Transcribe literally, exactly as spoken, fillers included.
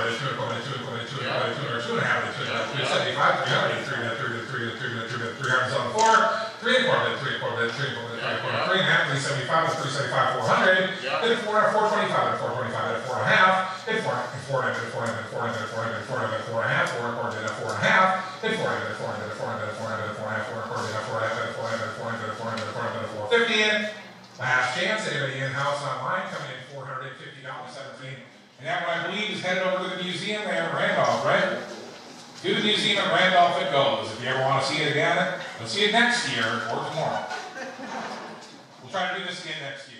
quarter, two and a quarter, two and a quarter, two and a quarter, two and a quarter, two and a half, two and a half, two seventy-five, three hundred, three hundred, three hundred, three hundred, three hundred, three hundred, three hundred on the floor, three and a quarter, three and a quarter, three and a quarter, three and a quarter, three and a half, three seventy-five, three seventy-five, four hundred, then four, four twenty-five, then four twenty-five, then four and a half, then four, four, then four, then four, then four, then four, then four and a half, four and a quarter, then four and a half, then four, then four, then four, then four, then four and a half, four and a quarter, then four and a half, then four, then four, then four, then four, then four fifty in. Last chance, anybody in-house online coming in four hundred fifty dollars seventeen. And that one I believe is headed over to the museum there in Randolph, right? To the museum in Randolph it goes. If you ever want to see it again, we'll see it next year or tomorrow. We'll try to do this again next year.